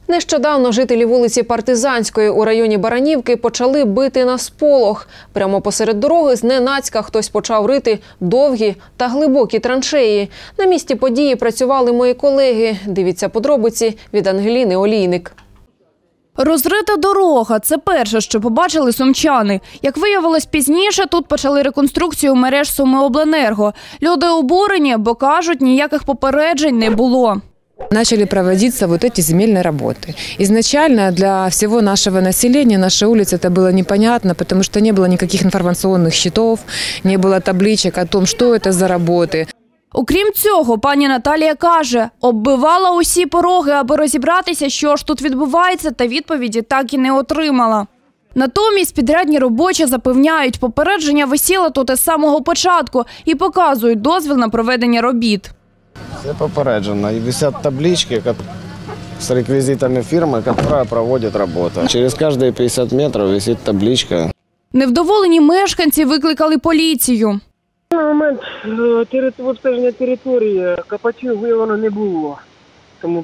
Нещодавно жителі вулиці Партизанської у районі Баранівки почали бити на сполох. Прямо посеред дороги зненацька хтось почав рити довгі та глибокі траншеї. На місці події працювали мої колеги. Дивіться подробиці від Ангеліни Олійник. Розрита дорога – це перше, що побачили сумчани. Як виявилось пізніше, тут почали реконструкцію мереж Сумиобленерго. Люди обурені, бо кажуть, ніяких попереджень не було. Начали проводиться вот эти земельные работы. Изначально для всего нашего населения, нашей улицы, это было непонятно, потому что не было никаких информационных щитов, не было табличек о том, что это за работы. Окрім цього, пані Наталія каже, оббивала усі пороги, аби розібратися, що ж тут відбувається, та відповіді так і не отримала. Натомість підрядні робочі запевняють, попередження висіло тут із самого початку і показують дозвіл на проведення робіт. Все попереджено. И висят таблички с реквизитами фирмы, которая проводит работу. Через каждые 50 метров висит табличка. Невдоволені мешканці викликали поліцію. На момент обстеження території копачів виявлено не було. Тому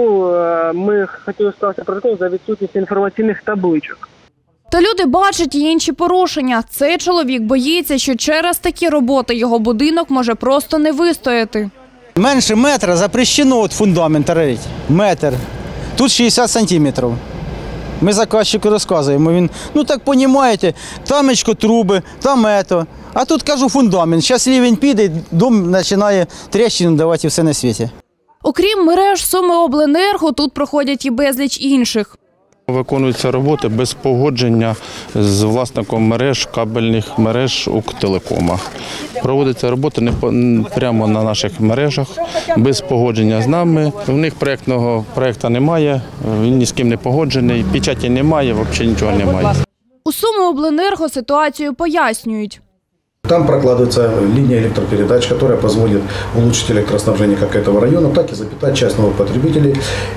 ми хотіли скласти протокол за відсутність інформаційних табличок. Та люди бачать і інші порушення. Цей чоловік боїться, що через такі роботи його будинок може просто не вистояти. Менше метра запрещено фундамент рити. Метр. Тут 60 сантиметрів. Ми заказчику розказуємо. Він, так розумієте, там труби, там ето. А тут, кажу, фундамент. Зараз рівень піде, дом починає тріщину давати і все на світі. Окрім мереж Сумиобленерго, тут проходять і безліч інших. Виконуються роботи без погодження з власником мереж, кабельних мереж Укртелекома. Проводяться роботи прямо на наших мережах, без погодження з нами. В них проєктного проєкту немає, він ні з ким не погоджений, печаті немає, взагалі нічого немає. У Сумиобленерго ситуацію пояснюють. Там прокладывается линия электропередач, которая позволит улучшить электроснабжение как этого района, так и запитать часть новых потребителей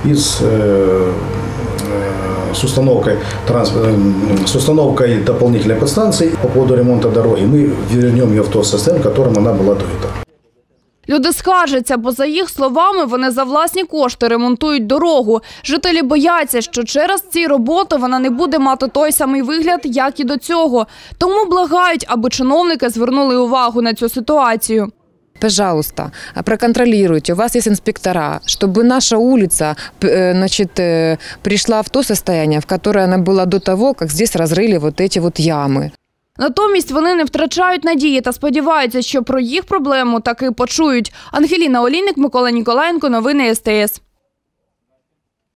с установкой дополнительной подстанции по поводу ремонта дороги. Мы вернем ее в то состояние, в котором она была до этого. Люди скаржаться, бо за їх словами вони за власні кошти ремонтують дорогу. Жителі бояться, що через ці роботи вона не буде мати той самий вигляд, як і до цього. Тому благають, аби чиновники звернули увагу на цю ситуацію. Пожалуйста, проконтролируйте, у вас есть инспектора, чтобы наша улица пришла в то состояние, в которое она была до того, как здесь разрыли вот эти вот ямы. Натомість вони не втрачають надії та сподіваються, що про їх проблему таки почують. Ангеліна Олійник, Микола Ніколаєнко, новини СТС.